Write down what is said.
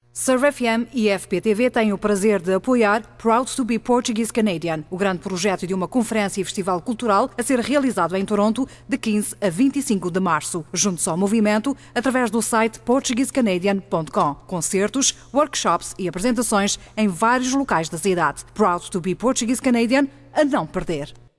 CiRV FM e FPTV têm o prazer de apoiar Proud to be Portuguese Canadian, o grande projeto de uma conferência e festival cultural a ser realizado em Toronto de 15 a 25 de março. Junte-se ao movimento através do site portuguesecanadian.com. Concertos, workshops e apresentações em vários locais da cidade. Proud to be Portuguese Canadian, a não perder.